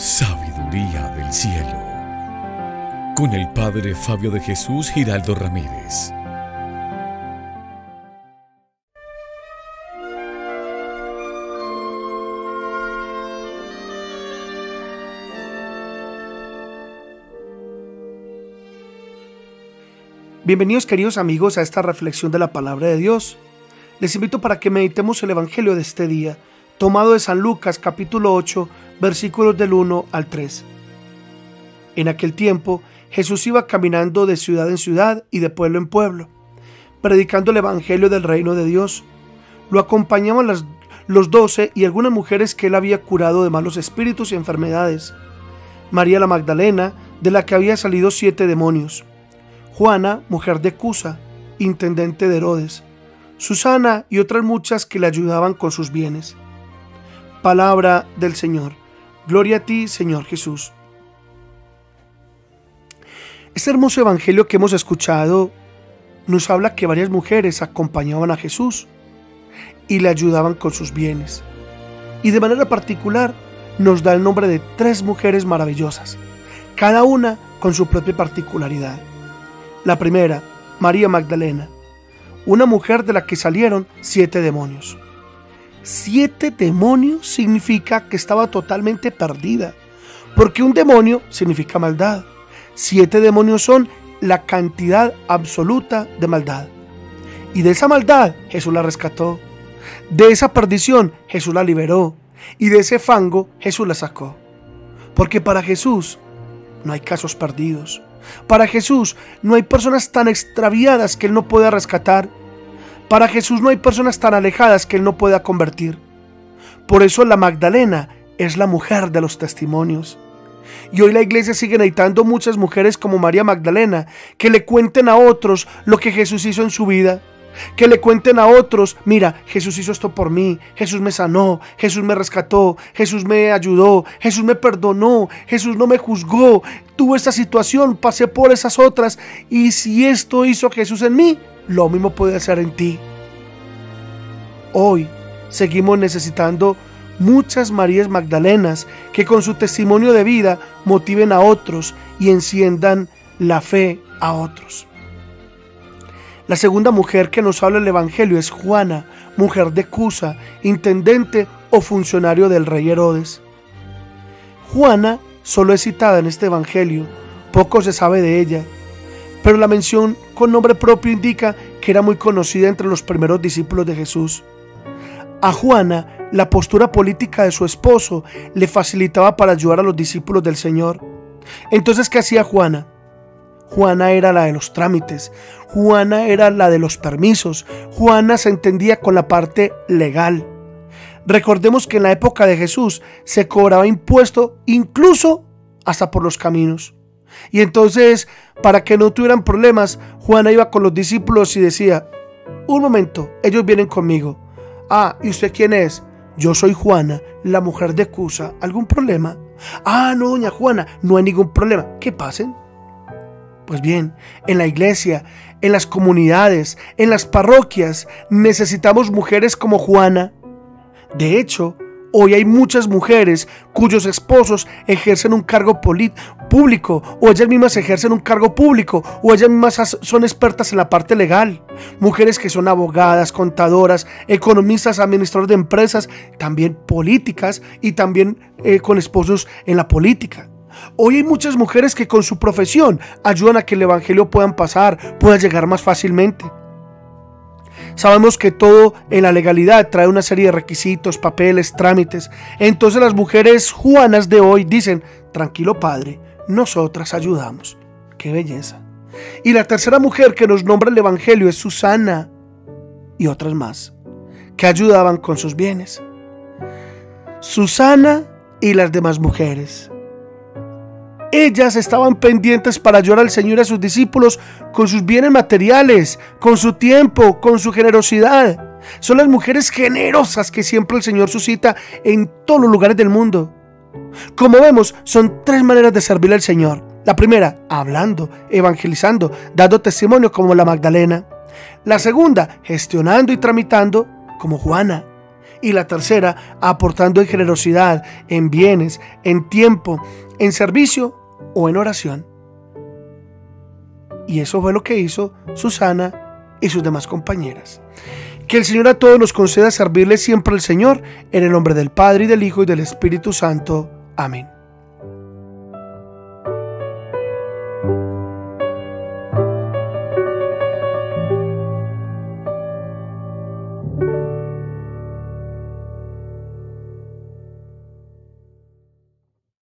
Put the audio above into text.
Sabiduría del cielo, con el Padre Fabio de Jesús Giraldo Ramírez. Bienvenidos, queridos amigos, a esta reflexión de la palabra de Dios. Les invito para que meditemos el evangelio de este día, tomado de San Lucas capítulo 8, versículos del 1 al 3. En aquel tiempo, Jesús iba caminando de ciudad en ciudad y de pueblo en pueblo, predicando el evangelio del reino de Dios. Lo acompañaban los 12 y algunas mujeres que él había curado de malos espíritus y enfermedades. María la Magdalena, de la que había salido 7 demonios. Juana, mujer de Cusa, intendente de Herodes. Susana y otras muchas que le ayudaban con sus bienes. Palabra del Señor. Gloria a ti, Señor Jesús. Este hermoso evangelio que hemos escuchado nos habla que varias mujeres acompañaban a Jesús y le ayudaban con sus bienes. Y de manera particular nos da el nombre de 3 mujeres maravillosas, cada una con su propia particularidad. La primera, María Magdalena, una mujer de la que salieron 7 demonios. 7 demonios significa que estaba totalmente perdida, porque un demonio significa maldad. 7 demonios son la cantidad absoluta de maldad. Y de esa maldad Jesús la rescató. De esa perdición Jesús la liberó. Y de ese fango Jesús la sacó. Porque para Jesús no hay casos perdidos. Para Jesús no hay personas tan extraviadas que Él no pueda rescatar. Para Jesús no hay personas tan alejadas que Él no pueda convertir. Por eso la Magdalena es la mujer de los testimonios. Y hoy la iglesia sigue necesitando muchas mujeres como María Magdalena, que le cuenten a otros lo que Jesús hizo en su vida. Que le cuenten a otros: mira, Jesús hizo esto por mí, Jesús me sanó, Jesús me rescató, Jesús me ayudó, Jesús me perdonó, Jesús no me juzgó, tuve esta situación, pasé por esas otras, y si esto hizo Jesús en mí, lo mismo puede hacer en ti. Hoy seguimos necesitando muchas Marías Magdalenas que con su testimonio de vida motiven a otros y enciendan la fe a otros. La segunda mujer que nos habla el evangelio es Juana, mujer de Cusa, intendente o funcionario del rey Herodes. Juana solo es citada en este evangelio, poco se sabe de ella, pero la mención con nombre propio indica que era muy conocida entre los primeros discípulos de Jesús. A Juana, la postura política de su esposo le facilitaba para ayudar a los discípulos del Señor. Entonces, ¿qué hacía Juana? Juana era la de los trámites, Juana era la de los permisos, Juana se entendía con la parte legal. Recordemos que en la época de Jesús se cobraba impuesto incluso hasta por los caminos. Y entonces, para que no tuvieran problemas, Juana iba con los discípulos y decía: un momento, ellos vienen conmigo. Ah, ¿y usted quién es? Yo soy Juana, la mujer de Cusa. ¿Algún problema? Ah, no, doña Juana, no hay ningún problema. ¿Qué pasen? Pues bien, en la iglesia, en las comunidades, en las parroquias, necesitamos mujeres como Juana. De hecho, hoy hay muchas mujeres cuyos esposos ejercen un cargo público, o ellas mismas ejercen un cargo público, o ellas mismas son expertas en la parte legal. Mujeres que son abogadas, contadoras, economistas, administradores de empresas, también políticas y también con esposos en la política. Hoy hay muchas mujeres que con su profesión ayudan a que el evangelio pueda llegar más fácilmente. Sabemos que todo en la legalidad trae una serie de requisitos, papeles, trámites. Entonces las mujeres Juanas de hoy dicen: tranquilo padre, nosotras ayudamos. ¡Qué belleza! Y la tercera mujer que nos nombra el evangelio es Susana y otras más que ayudaban con sus bienes. Susana y las demás mujeres. Ellas estaban pendientes para ayudar al Señor y a sus discípulos con sus bienes materiales, con su tiempo, con su generosidad. Son las mujeres generosas que siempre el Señor suscita en todos los lugares del mundo. Como vemos, son 3 maneras de servir al Señor. La primera, hablando, evangelizando, dando testimonio como la Magdalena. La segunda, gestionando y tramitando como Juana. Y la tercera, aportando en generosidad, en bienes, en tiempo, en servicio o en oración. Y eso fue lo que hizo Susana y sus demás compañeras. Que el Señor a todos nos conceda servirle siempre al Señor, en el nombre del Padre, y del Hijo, y del Espíritu Santo. Amén.